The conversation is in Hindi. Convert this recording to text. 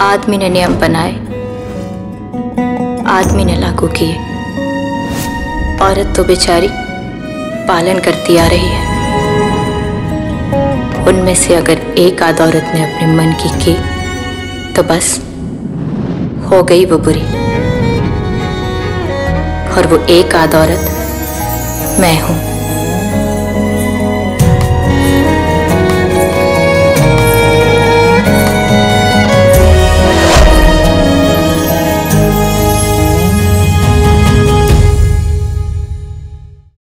आदमी ने नियम बनाए, आदमी ने लागू किए, औरत तो बेचारी पालन करती आ रही है। उनमें से अगर एक आध औरत ने अपने मन की तो बस हो गई वो बुरी। और वो एक आध औरत मैं हूं।